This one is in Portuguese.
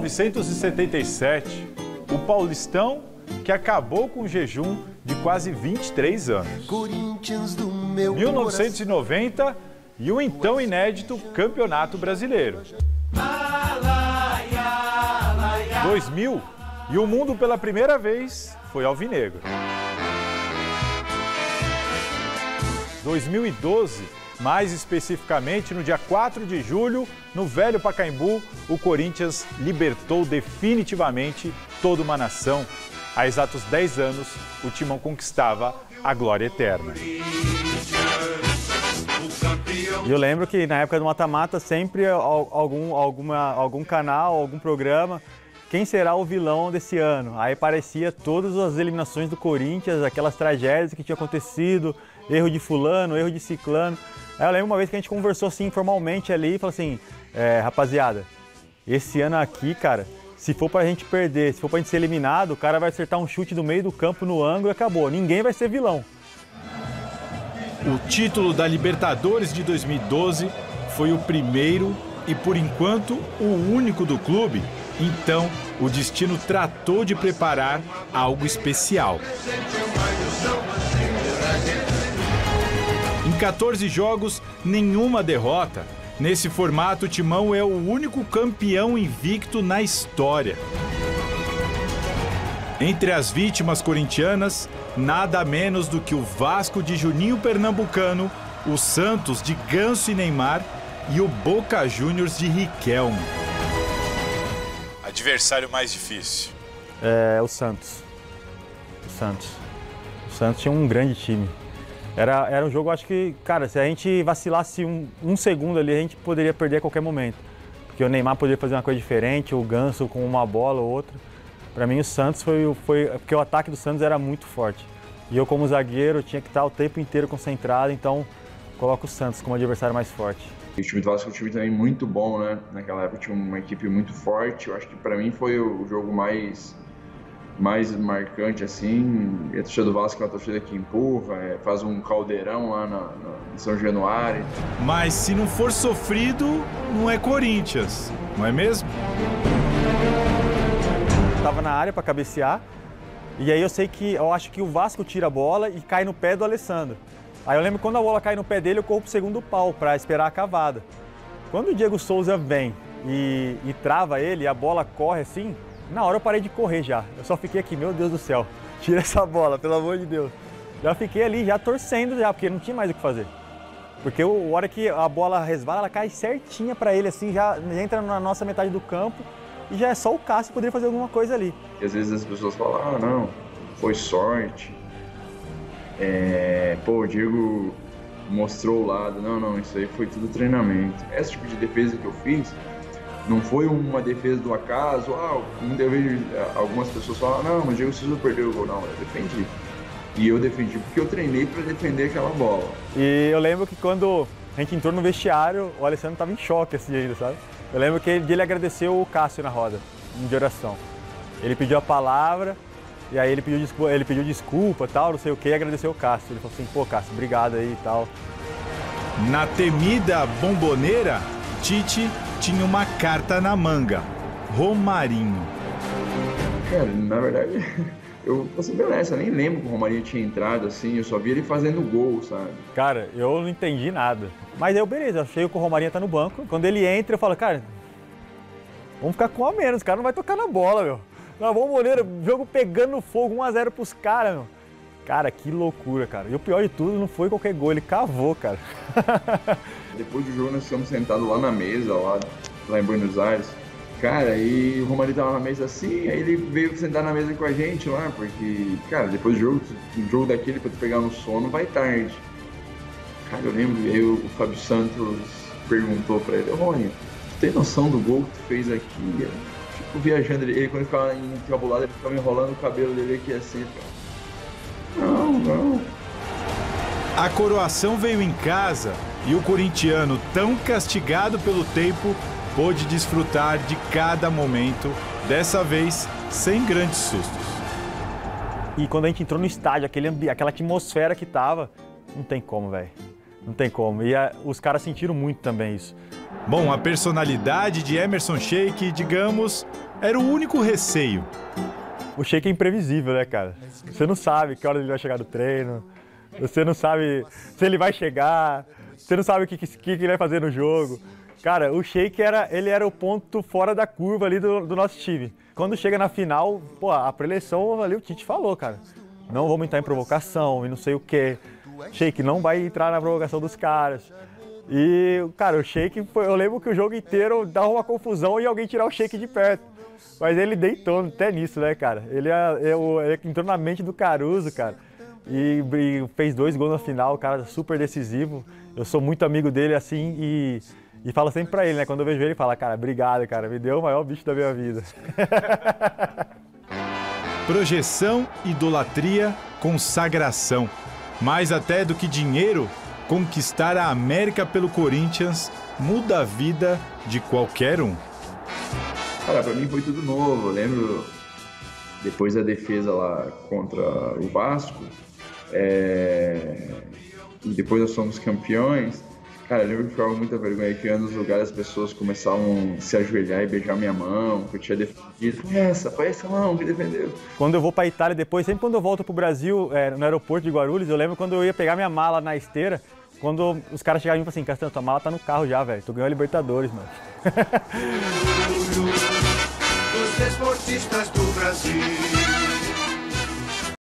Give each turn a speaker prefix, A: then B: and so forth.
A: 1977, o Paulistão que acabou com o jejum de quase 23 anos. 1990 e o então inédito Campeonato Brasileiro. 2000 e o mundo pela primeira vez foi alvinegro. 2012, mais especificamente no dia 4 de julho, no velho Pacaembu, o Corinthians libertou definitivamente toda uma nação. Há exatos 10 anos, o Timão conquistava a glória eterna.
B: E eu lembro que na época do mata-mata, sempre algum canal, algum programa, quem será o vilão desse ano? Aí aparecia todas as eliminações do Corinthians, aquelas tragédias que tinham acontecido, erro de fulano, erro de ciclano. Aí eu lembro uma vez que a gente conversou assim informalmente ali e falou assim, rapaziada, esse ano aqui, cara, se for pra gente perder, se for pra gente ser eliminado, o cara vai acertar um chute do meio do campo no ângulo e acabou. Ninguém vai ser vilão.
A: O título da Libertadores de 2012 foi o primeiro e, por enquanto, o único do clube. Então, o destino tratou de preparar algo especial. Em 14 jogos, nenhuma derrota. Nesse formato, o Timão é o único campeão invicto na história. Entre as vítimas corintianas, nada menos do que o Vasco de Juninho Pernambucano, o Santos de Ganso e Neymar e o Boca Juniors de Riquelme. Adversário mais difícil?
B: O Santos. O Santos tinha um grande time. Era um jogo, acho que, cara, se a gente vacilasse um segundo ali, a gente poderia perder a qualquer momento. Porque o Neymar poderia fazer uma coisa diferente, o Ganso com uma bola ou outra. Para mim, o Santos foi... Porque o ataque do Santos era muito forte. E eu, como zagueiro, tinha que estar o tempo inteiro concentrado, então coloco o Santos como adversário mais forte.
C: O time do Vasco é um time também muito bom, né? Naquela época tinha uma equipe muito forte. Eu acho que para mim foi o jogo mais marcante, assim. A torcida do Vasco é uma torcida que empurra, faz um caldeirão lá em São Januário.
A: Mas se não for sofrido, não é Corinthians, não é mesmo?
B: Tava na área para cabecear, e aí eu acho que o Vasco tira a bola e cai no pé do Alessandro. Aí eu lembro que quando a bola cai no pé dele, eu corro pro segundo pau para esperar a cavada. Quando o Diego Souza vem e trava ele, a bola corre assim, na hora eu parei de correr já. Eu só fiquei aqui, meu Deus do céu, tira essa bola, pelo amor de Deus. Já fiquei ali já torcendo já, porque não tinha mais o que fazer. Porque a hora que a bola resvala, ela cai certinha para ele assim, já entra na nossa metade do campo e já é só o Cássio que poderia fazer alguma coisa ali.
C: E às vezes as pessoas falam, não, foi sorte. O Diego mostrou o lado. Não, isso aí foi tudo treinamento. Esse tipo de defesa que eu fiz não foi uma defesa do acaso. Algumas pessoas falam, não, mas o Diego Souza perdeu o gol. Não, eu defendi. E eu defendi porque eu treinei para defender aquela bola.
B: E eu lembro que quando a gente entrou no vestiário, o Alessandro estava em choque assim ainda, sabe? Eu lembro que ele agradeceu o Cássio na roda de oração. Ele pediu a palavra, e aí ele pediu desculpa, tal, não sei o que, e agradeceu o Cássio. Ele falou assim, pô, Cássio, obrigado aí e tal.
A: Na temida Bomboneira, Tite tinha uma carta na manga, Romarinho.
C: Cara, na verdade, eu vou ser bem honesto, eu nem lembro que o Romarinho tinha entrado assim, eu só vi ele fazendo gol, sabe?
B: Cara, eu não entendi nada. Mas eu, beleza, eu achei que o Romarinho tá no banco. Quando ele entra, eu falo, cara, vamos ficar com a menos, o cara não vai tocar na bola, meu. Na Bomboneira, jogo pegando fogo, 1-0 pros caras, meu. Cara, que loucura, cara. E o pior de tudo, não foi qualquer gol, ele cavou, cara.
C: Depois do jogo, nós ficamos sentados lá na mesa, lá em Buenos Aires. Cara, e o Romarinho tava na mesa assim, aí ele veio sentar na mesa com a gente lá, porque, cara, depois do jogo, um jogo daquele pra tu pegar no sono, vai tarde. Cara, eu lembro, aí o Fábio Santos perguntou pra ele, Rony, tu tem noção do gol que tu fez aqui? Tipo, viajando, ele quando ele ficava encabulado, ele ficava enrolando o cabelo dele aqui assim, Não.
A: A coroação veio em casa e o corintiano, tão castigado pelo tempo, pôde desfrutar de cada momento, dessa vez sem grandes sustos.
B: E quando a gente entrou no estádio, aquela atmosfera que tava, não tem como, velho. Não tem como. E os caras sentiram muito também isso.
A: Bom, a personalidade de Emerson Sheik, digamos, era o único receio.
B: O Sheik é imprevisível, né, cara? Você não sabe que hora ele vai chegar no treino, você não sabe se ele vai chegar, você não sabe o que ele vai fazer no jogo. Cara, o Sheik ele era o ponto fora da curva ali do nosso time. Quando chega na final, pô, a preleção ali o Tite falou, cara, não vamos entrar em provocação e não sei o quê. Sheik não vai entrar na provocação dos caras. E, cara, o Sheik, eu lembro que o jogo inteiro dava uma confusão e alguém tirar o Sheik de perto. Mas ele deitou até nisso, né, cara? Ele entrou na mente do Caruso, cara, e fez 2 gols na final, cara, super decisivo. Eu sou muito amigo dele, assim, e falo sempre pra ele, né? Quando eu vejo ele, fala, cara, obrigado, cara, me deu o maior bicho da minha vida.
A: Projeção, idolatria, consagração. Mais até do que dinheiro, conquistar a América pelo Corinthians muda a vida de qualquer um.
C: Cara, pra mim foi tudo novo. Eu lembro, depois da defesa lá contra o Vasco, e depois nós fomos campeões. Cara, eu lembro que ficava com muita vergonha que nos lugares as pessoas começavam a se ajoelhar e beijar minha mão, que eu tinha defendido. Foi essa mão que defendeu.
B: Quando eu vou pra Itália depois, sempre quando eu volto pro Brasil, no aeroporto de Guarulhos, eu lembro quando eu ia pegar minha mala na esteira, quando os caras chegavam e falavam assim, Castanho, tua mala tá no carro já, velho, tu ganhou a Libertadores, mano.
D: Os esportistas do Brasil.